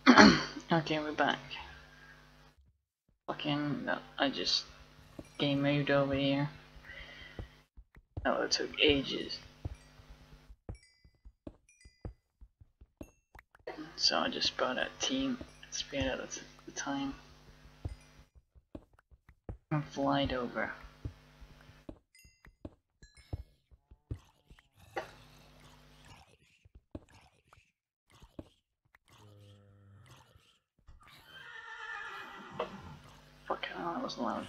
Okay, we're back. Fucking, no, I just game moved over here. Oh, it took ages. So I just brought out team, sped out the time, and flied over. Fucking hell, that was loud.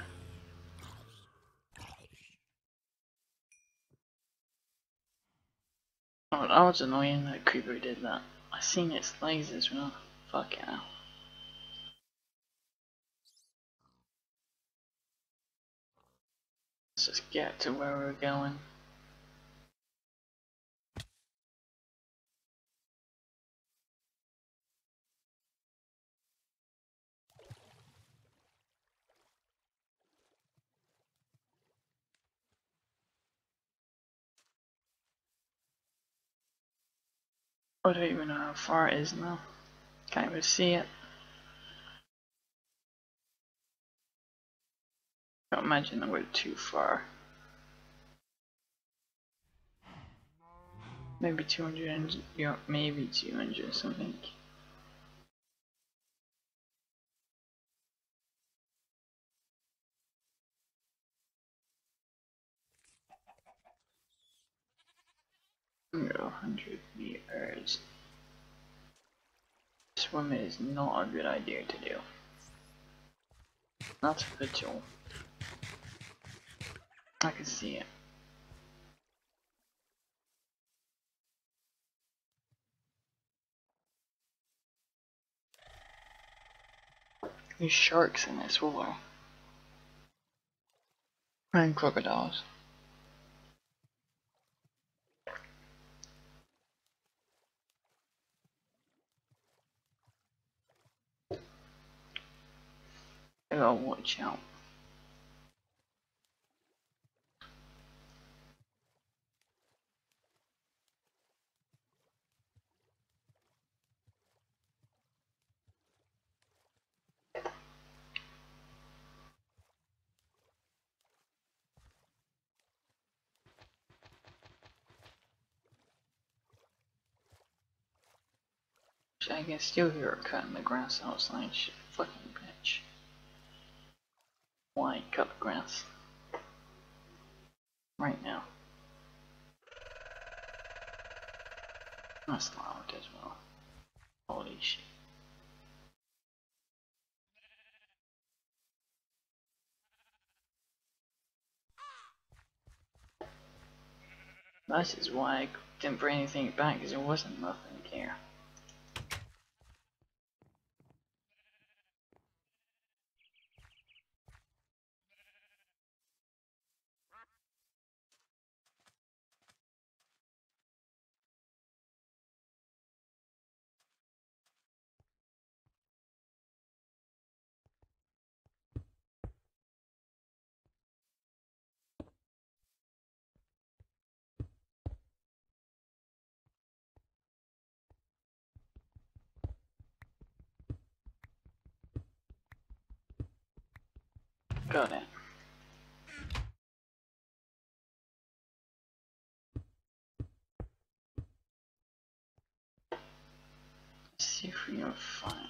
Oh, that was annoying that Creeper did that. I seen its legs as well. Fucking hell. Let's just get to where we're going. I don't even know how far it is now. Can't even see it. Can't imagine that we're too far. Maybe 200, yeah, maybe 200 something. No, 100 meters. Swimming is not a good idea to do. That's virtual. I can see it. There's sharks in this water. And crocodiles. I gotta watch out. I can still hear her cutting the grass outside. Shit, fucking bitch. Why cut the grass? Right now. That's loud as well. Holy shit. That is why I didn't bring anything back, because there wasn't nothing here. Got it. Let's see if we can find.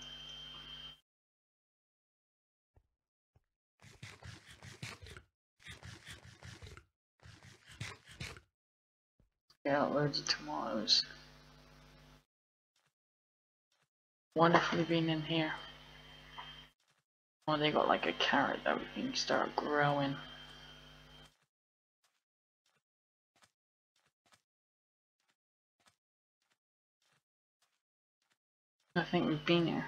Got loads of tomatoes. Wonderfully been in here. Oh, they got like a carrot that we can start growing. I think we've been here.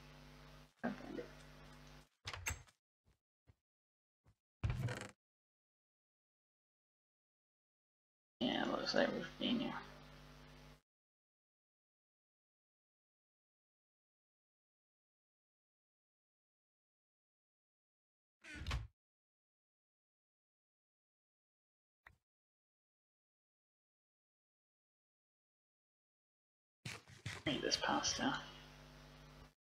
Yeah, looks like we've been here. Eat this pasta.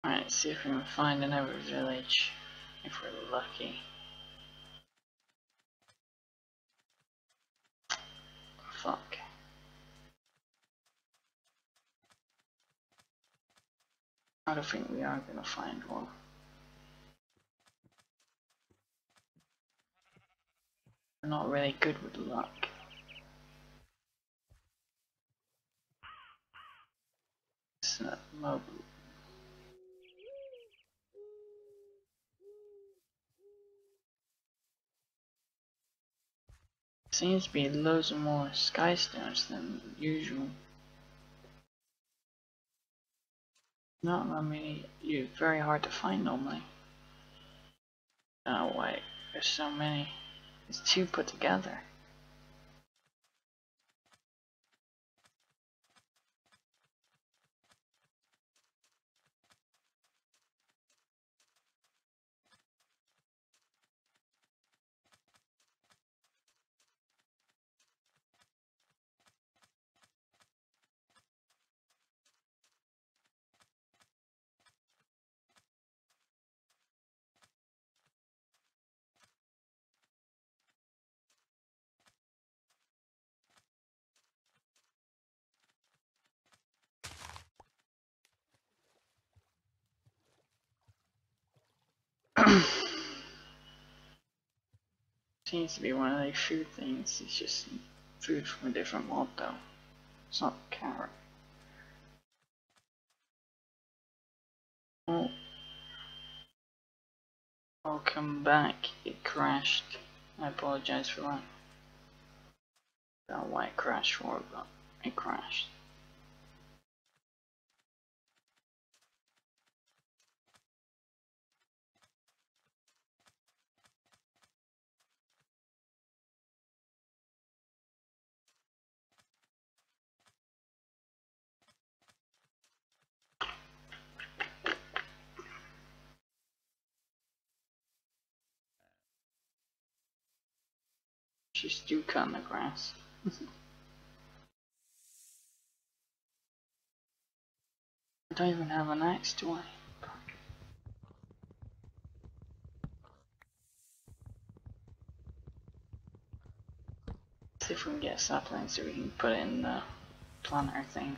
Alright, see if we can find another village, if we're lucky. Fuck. I don't think we are gonna find one. We're not really good with luck. It's not mobile. Seems to be loads more sky stones than usual. Not that many. You're very hard to find normally. Oh wait, there's so many. It's two put together. Seems to be one of those food things. It's just food from a different mod though. It's not carrot. Oh. Welcome back. It crashed. I apologize for that. I don't know why it crashed for, but it crashed. Just do cut in the grass. I don't even have an axe, do I? See if we can get saplings so we can put it in the planter thing.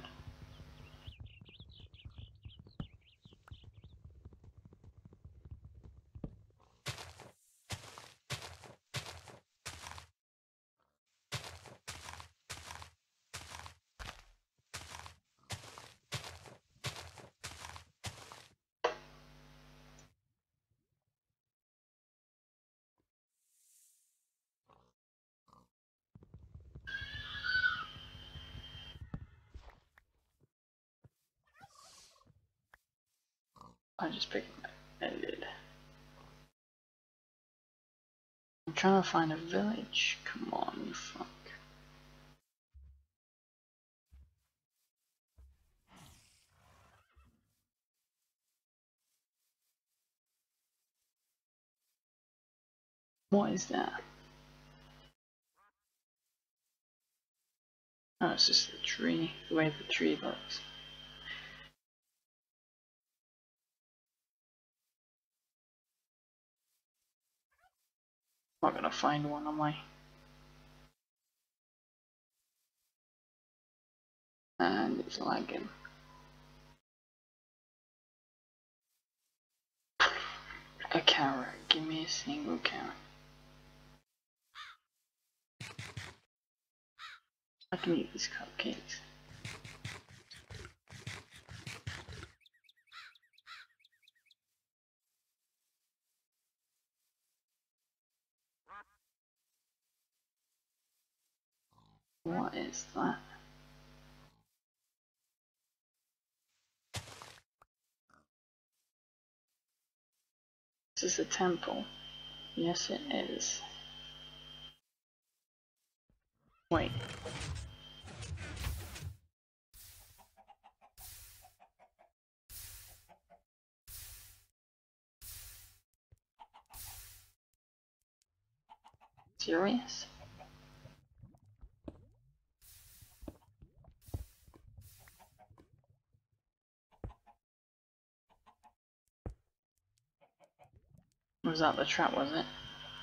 I just picked it. I'm trying to find a village. Come on, you fuck. What is that? Oh, it's just the tree. The way the tree looks. I'm not gonna find one, am I? And it's lagging. A carrot. Give me a single carrot. I can eat these cupcakes. What is that? Is this a temple? Yes, it is. Wait. Serious? Was that the trap, was it?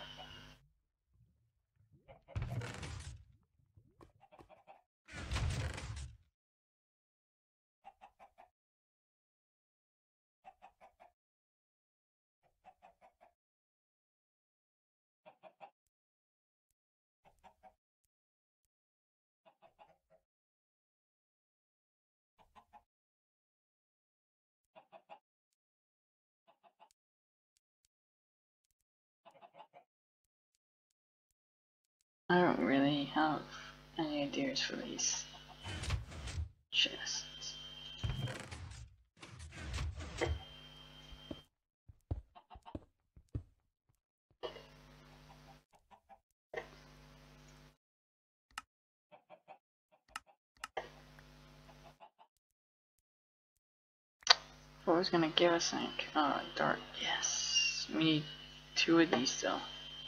I don't really have any ideas for these chests. What was gonna give us like dark? Yes, we need 2 of these though.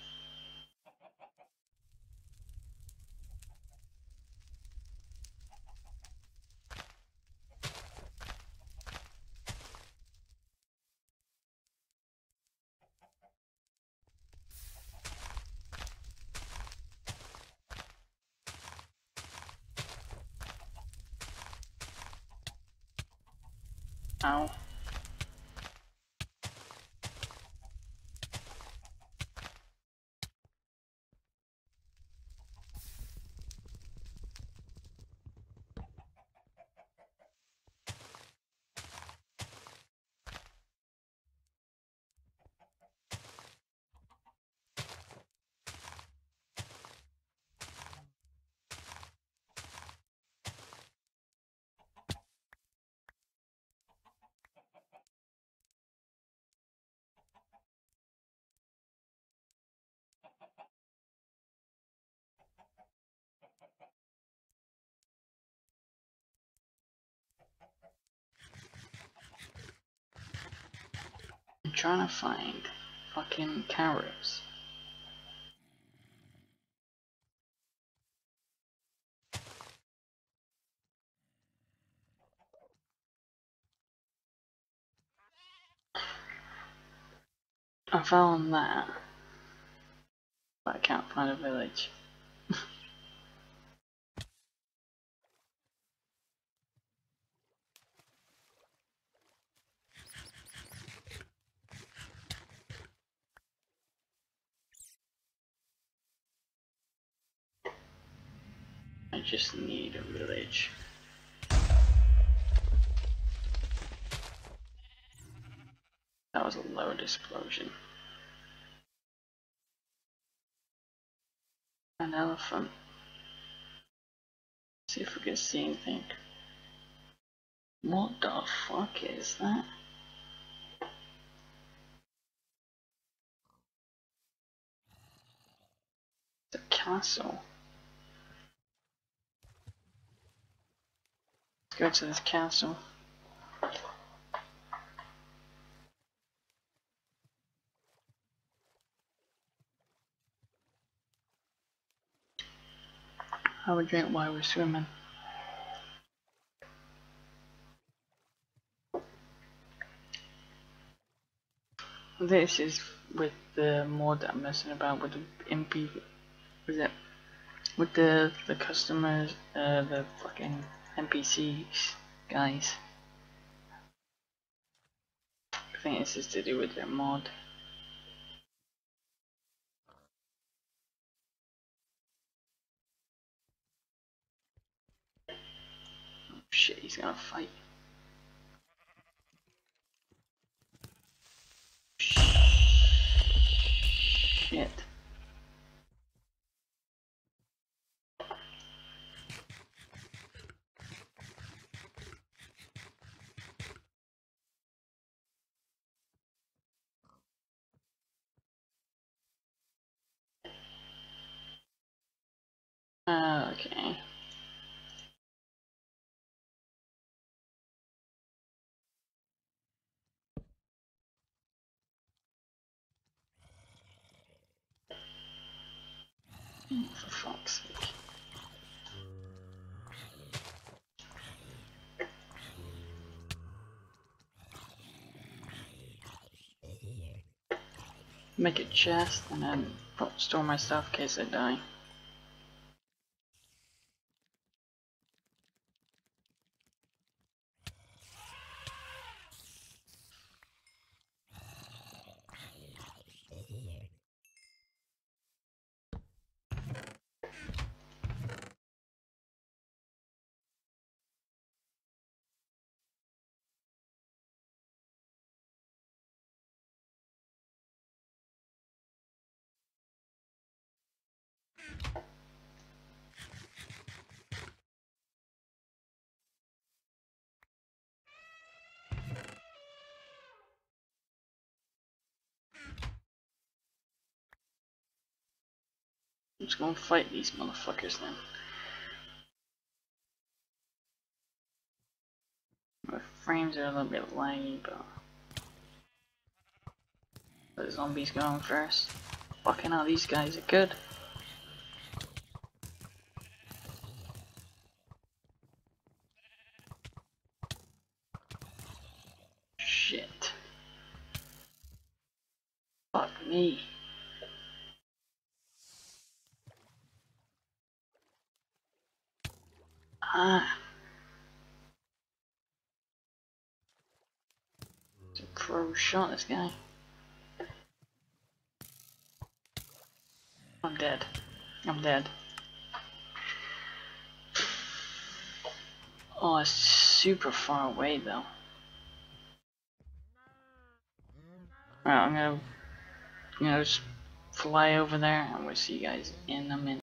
Ow. I'm trying to find fucking carrots. I found that, but I can't find a village. I just need a village. That was a loud explosion. An elephant. See if we can see anything. What the fuck is that? It's a castle. Let's go to this castle. I would drink while we're swimming. This is with the mod that I'm messing about with the MP. Was it? With the customers, the fucking NPCs guys. I think this is to do with their mod. Oh shit, he's gonna fight. Shit. Okay. For fuck's sake. make a chest and then store my stuff in case I die. I'm just gonna fight these motherfuckers then. My frames are a little bit laggy, but the zombies going first. Fucking hell, these guys are good. Shit. Fuck me. Ah. It's a pro shot, this guy. I'm dead. I'm dead. Oh, it's super far away though. Alright, I'm gonna just fly over there and we'll see you guys in a minute.